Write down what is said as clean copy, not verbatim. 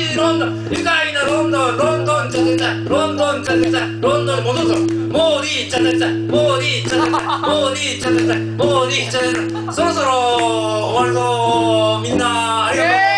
しいロンドン、愉快なロンドン、ロンドンチャチャチャ、ロンドンチャチャチャ、ロンドンに戻るぞ。モーリーチャチャチャ、モーリーチャチャチャ、モーリーチャチャチャ、モーリーチャチャチャ、そろそろ終わるぞ。みんなありがとう。